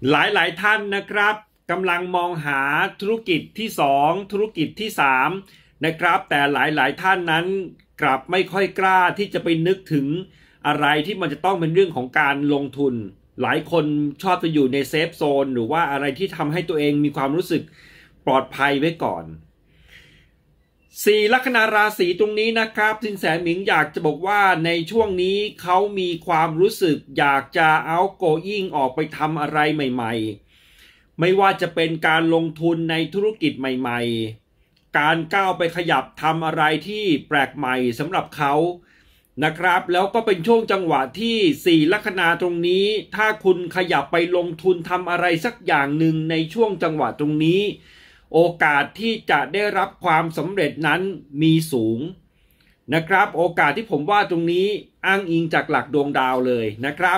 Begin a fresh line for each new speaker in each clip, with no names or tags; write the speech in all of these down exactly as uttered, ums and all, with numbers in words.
หลายๆท่านนะครับกำลังมองหาธุรกิจที่สองธุรกิจที่สามนะครับแต่หลายๆท่านนั้นกลับไม่ค่อยกล้าที่จะไปนึกถึงอะไรที่มันจะต้องเป็นเรื่องของการลงทุนหลายคนชอบจะอยู่ในเซฟโซนหรือว่าอะไรที่ทำให้ตัวเองมีความรู้สึกปลอดภัยไว้ก่อนสี่ลัคนาราศีตรงนี้นะครับสินแสหมิงอยากจะบอกว่าในช่วงนี้เขามีความรู้สึกอยากจะเอาโกอิ้งออกไปทำอะไรใหม่ๆไม่ว่าจะเป็นการลงทุนในธุรกิจใหม่ๆการก้าวไปขยับทำอะไรที่แปลกใหม่สำหรับเขานะครับแล้วก็เป็นช่วงจังหวะที่สี่ลัคนาตรงนี้ถ้าคุณขยับไปลงทุนทำอะไรสักอย่างหนึ่งในช่วงจังหวะตรงนี้โอกาสที่จะได้รับความสำเร็จนั้นมีสูงนะครับโอกาสที่ผมว่าตรงนี้อ้างอิงจากหลักดวงดาวเลยนะครับ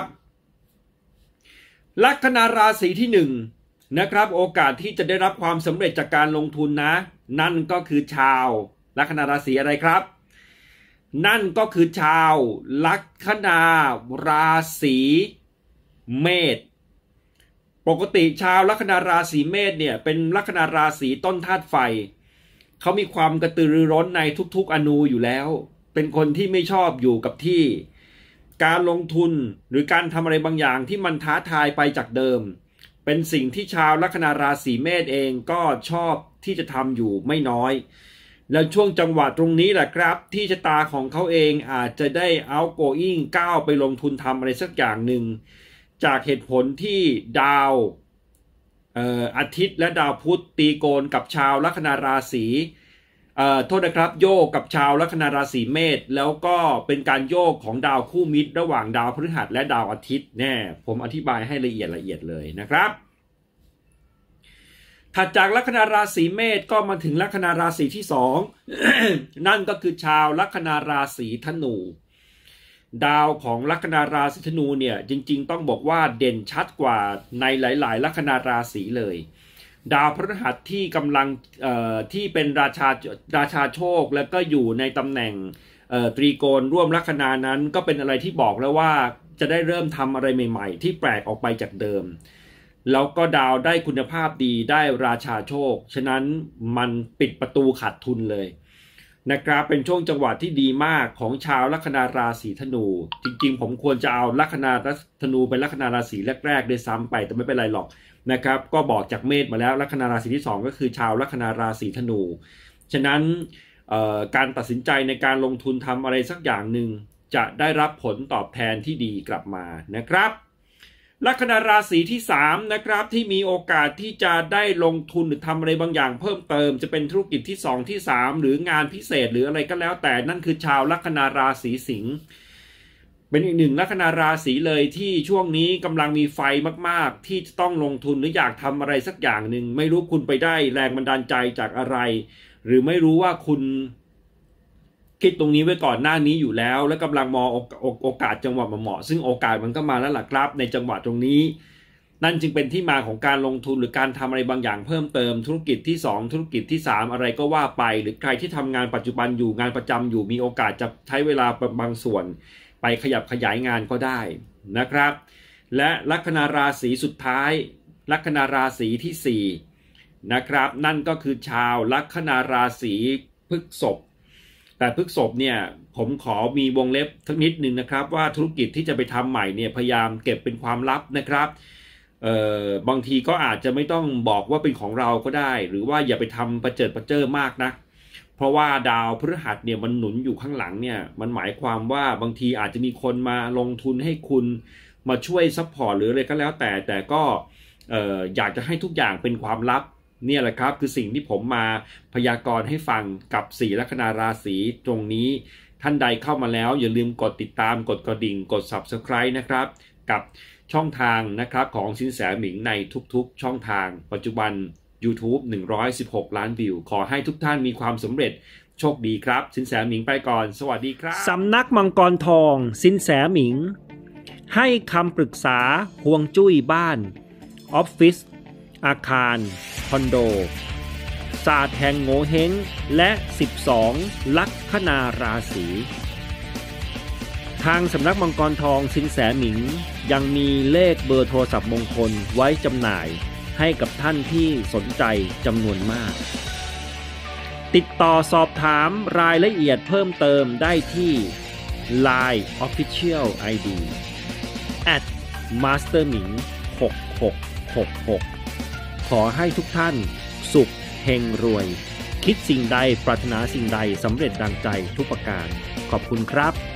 ลัคนาราศีที่หนึ่งนะครับโอกาสที่จะได้รับความสำเร็จจากการลงทุนนะนั่นก็คือชาวลัคนาราศีอะไรครับนั่นก็คือชาวลัคนาราศีเมษปกติชาวลัคนาราศีเมษเนี่ยเป็นลัคนาราศีต้นธาตุไฟเขามีความกระตือรือร้นในทุกๆอนูอยู่แล้วเป็นคนที่ไม่ชอบอยู่กับที่การลงทุนหรือการทำอะไรบางอย่างที่มันท้าทายไปจากเดิมเป็นสิ่งที่ชาวลัคนาราศีเมษเองก็ชอบที่จะทำอยู่ไม่น้อยแล้วช่วงจังหวะตรงนี้แหละครับที่ชะตาของเขาเองอาจจะได้เอาโกอิ้งก้าวไปลงทุนทำอะไรสักอย่างหนึ่งจากเหตุผลที่ดาวเอ่ออาทิตย์และดาวพุธตีโกนกับชาวลัคนาราศีเอ่อโทษนะครับโยกกับชาวลัคนาราศีเมษแล้วก็เป็นการโยกของดาวคู่มิตรระหว่างดาวพฤหัสและดาวอาทิตย์แน่ผมอธิบายให้ละเอียดละเอียดเลยนะครับถัดจากลัคนาราศีเมษก็มาถึงลัคนาราศีที่สอง นั่นก็คือชาวลัคนาราศีธนูดาวของลัคนาราศีธนูเนี่ยจริงๆต้องบอกว่าเด่นชัดกว่าในหลายๆลัคนาราศีเลยดาวพฤหัสที่กำลังเอ่อที่เป็นราชาราชาโชคแล้วก็อยู่ในตำแหน่งเอ่อตรีโกณร่วมลัคนานั้นก็เป็นอะไรที่บอกแล้วว่าจะได้เริ่มทำอะไรใหม่ๆที่แปลกออกไปจากเดิมแล้วก็ดาวได้คุณภาพดีได้ราชาโชคฉะนั้นมันปิดประตูขาดทุนเลยนะครับเป็นช่วงจังหวะที่ดีมากของชาวลัคนาราศีธนูจริงๆผมควรจะเอาลัคนาธนูเป็นลัคนาราศีแรกๆด้วยซ้ำไปแต่ไม่เป็นไรหรอกนะครับก็บอกจากเมษมาแล้วลัคนาราศีที่สองก็คือชาวลัคนาราศีธนูฉะนั้นการตัดสินใจในการลงทุนทำอะไรสักอย่างหนึ่งจะได้รับผลตอบแทนที่ดีกลับมานะครับลัคนาราศีที่สามนะครับที่มีโอกาสที่จะได้ลงทุนหรือทำอะไรบางอย่างเพิ่มเติมจะเป็นธุรกิจที่สองที่สามหรืองานพิเศษหรืออะไรก็แล้วแต่นั่นคือชาวลัคนาราศีสิงห์เป็นอีกหนึ่งลัคนาราศีเลยที่ช่วงนี้กำลังมีไฟมากๆที่จะต้องลงทุนหรืออยากทำอะไรสักอย่างหนึ่งไม่รู้คุณไปได้แรงบันดาลใจจากอะไรหรือไม่รู้ว่าคุณคิดตรงนี้ไว้ก่อนหน้านี้อยู่แล้วและกำลังมองโอกาสจังหวะเหมาะซึ่งโอกาสมันก็มาแล้วล่ะครับในจังหวะตรงนี้นั่นจึงเป็นที่มาของการลงทุนหรือการทำอะไรบางอย่างเพิ่มเติมธุรกิจที่สองธุรกิจที่สามอะไรก็ว่าไปหรือใครที่ทำงานปัจจุบันอยู่งานประจำอยู่มีโอกาสจะใช้เวลาบางส่วนไปขยับขยายงานก็ได้นะครับและลัคนาราศีสุดท้ายลัคนาราศีที่สี่นะครับนั่นก็คือชาวลัคนาราศีพฤษภแต่พฤษภเนี่ยผมขอมีวงเล็บสักนิดนึงนะครับว่าธุรกิจที่จะไปทำใหม่เนี่ยพยายามเก็บเป็นความลับนะครับเอ่อบางทีก็อาจจะไม่ต้องบอกว่าเป็นของเราก็ได้หรือว่าอย่าไปทำประเจิดประเจ้อมากนะเพราะว่าดาวพฤหัสเนี่ยมันหนุนอยู่ข้างหลังเนี่ยมันหมายความว่าบางทีอาจจะมีคนมาลงทุนให้คุณมาช่วยซัพพอร์ตหรืออะไรก็แล้วแต่แต่ก็เอ่ออยากจะให้ทุกอย่างเป็นความลับเนี่ยแหละครับคือสิ่งที่ผมมาพยากรณ์ให้ฟังกับสี่ลัคนาราศีตรงนี้ท่านใดเข้ามาแล้วอย่าลืมกดติดตามกดกระดิ่งกด ซับสไครบ์ นะครับกับช่องทางนะครับของสินแสหมิงในทุกๆช่องทางปัจจุบัน YouTube หนึ่งร้อยสิบหกล้านวิวขอให้ทุกท่านมีความสำเร็จโชคดีครับสินแสหมิงไปก่อนสวัสดีครับสำนักมังกรทองสินแสหมิงให้คำปรึกษาฮวงจุ้ยบ้านออฟฟิศอาคารคอนโดศาสตร์แห่งโงเห้งและสิบสองลัคนาราศีทางสำนักมังกรทองสินแสหมิงยังมีเลขเบอร์โทรศัพท์มงคลไว้จำหน่ายให้กับท่านที่สนใจจำนวนมากติดต่อสอบถามรายละเอียดเพิ่มเติมได้ที่ ไลน์ Official ไอ ดี แอท มาสเตอร์หมิง หกหกหกหก ขอให้ทุกท่านสุขเฮงรวยคิดสิ่งใดปรารถนาสิ่งใดสำเร็จดังใจทุกประการขอบคุณครับ